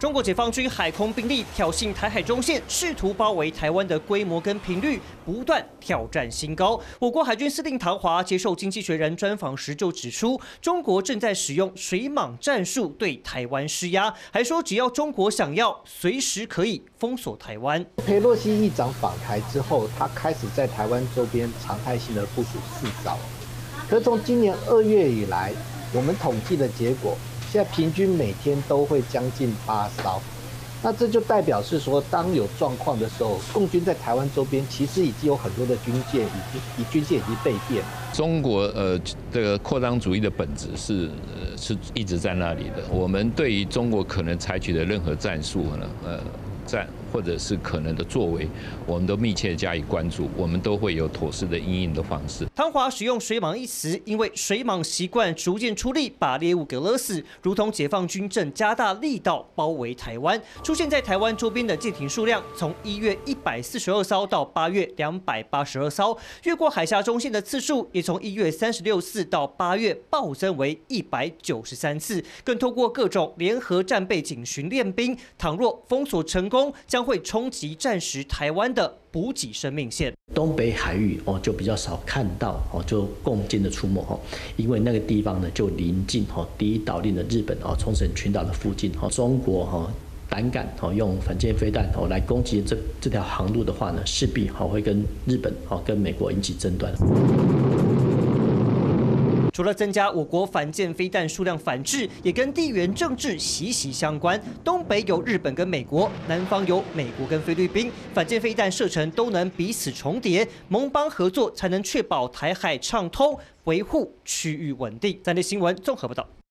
中国解放军海空兵力挑衅台海中线，试图包围台湾的规模跟频率不断挑战新高。我国海军司令唐华接受《经济学人》专访时就指出，中国正在使用水莽战术对台湾施压，还说只要中国想要，随时可以封锁台湾。 裴洛西议长访台之后，他开始在台湾周边常态性的部署4艘。可是从今年2月以来，我们统计的结果，现在平均每天都会将近8艘。那这就代表是说，当有状况的时候，共军在台湾周边其实已经有很多的军舰已经备变。 中国这个扩张主义的本质是一直在那里的。我们对于中国可能采取的任何战术呢，或者是可能的作为，我们都密切加以关注，我们都会有妥适的因应的方式。 唐华使用水莽一词，因为水莽习惯逐渐出力把猎物给勒死，如同解放军正加大力道包围台湾。出现在台湾周边的舰艇数量，从1月142艘到8月282艘，越过海峡中线的次数也从1月36次到8月暴增为193次，更透过各种联合战备警巡练兵，倘若封锁成功，将会冲击战时台湾的补给生命线。 东北海域就比较少看到就共军的出没因为那个地方呢就临近第一岛链的日本冲绳群岛的附近中国胆敢用反舰飞弹来攻击这条航路的话呢，势必会跟日本跟美国引起争端。 除了增加我国反舰飞弹数量反制，也跟地缘政治息息相关。东北有日本跟美国，南方有美国跟菲律宾，反舰飞弹射程都能彼此重叠，盟邦合作才能确保台海畅通，维护区域稳定。3立新闻综合报道。